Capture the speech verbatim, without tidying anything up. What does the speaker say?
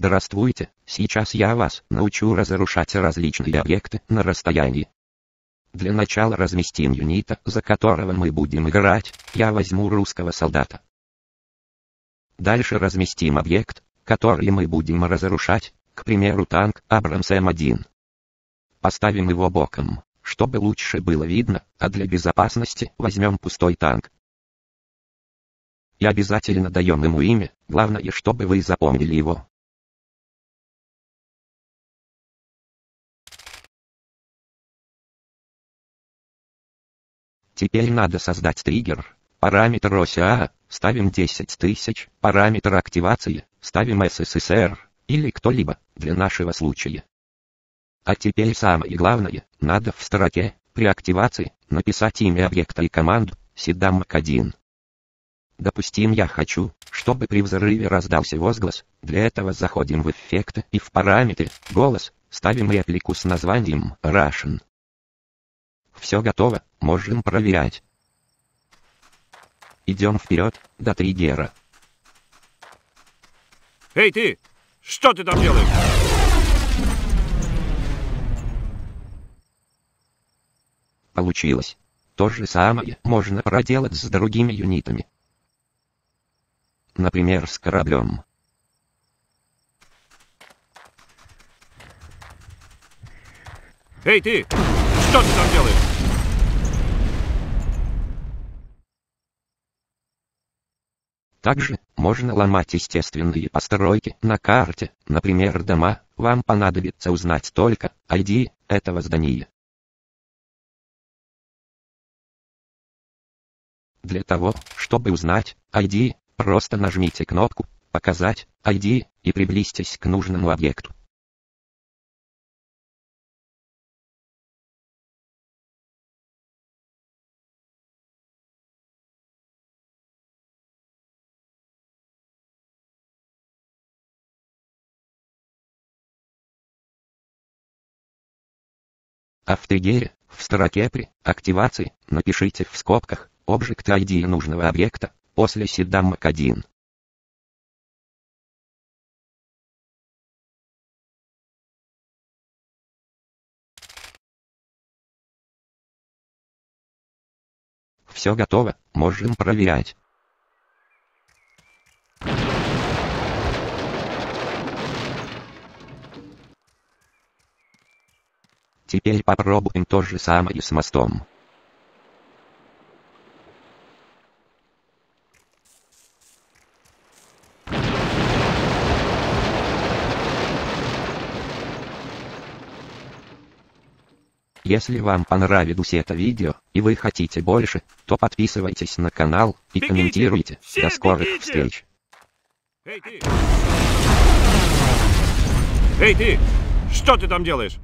Здравствуйте, сейчас я вас научу разрушать различные объекты на расстоянии. Для начала разместим юнита, за которого мы будем играть, я возьму русского солдата. Дальше разместим объект, который мы будем разрушать, к примеру танк Абрамс эм один. Поставим его боком, чтобы лучше было видно, а для безопасности возьмем пустой танк. И обязательно даем ему имя, главное, чтобы вы запомнили его. Теперь надо создать триггер. Параметр оси А, ставим десять тысяч, параметр активации, ставим эс эс эс эр, или кто-либо, для нашего случая. А теперь самое главное, надо в строке, при активации, написать имя объекта и команду, сидамак один. Допустим, я хочу, чтобы при взрыве раздался возглас, для этого заходим в эффекты и в параметры, голос, ставим реплику с названием Russian. Все готово, можем проверять. Идем вперед, до триггера. Эй ты! Что ты там делаешь? Получилось. То же самое можно проделать с другими юнитами. Например, с кораблем. Эй ты! Что ты там делаешь? Также можно ломать естественные постройки на карте, например, дома. Вам понадобится узнать только ай ди этого здания. Для того, чтобы узнать ай ди, просто нажмите кнопку «Показать ай ди» и приблизьтесь к нужному объекту. А в триггере, в строке при активации, напишите в скобках Object ай ди нужного объекта, после сидамак один. Все готово, можем проверять. Теперь попробуем то же самое с мостом. Если вам понравилось это видео, и вы хотите больше, то подписывайтесь на канал и Бегите! комментируйте. Все До скорых бегите! встреч! Эй ты! Эй ты! Что ты там делаешь?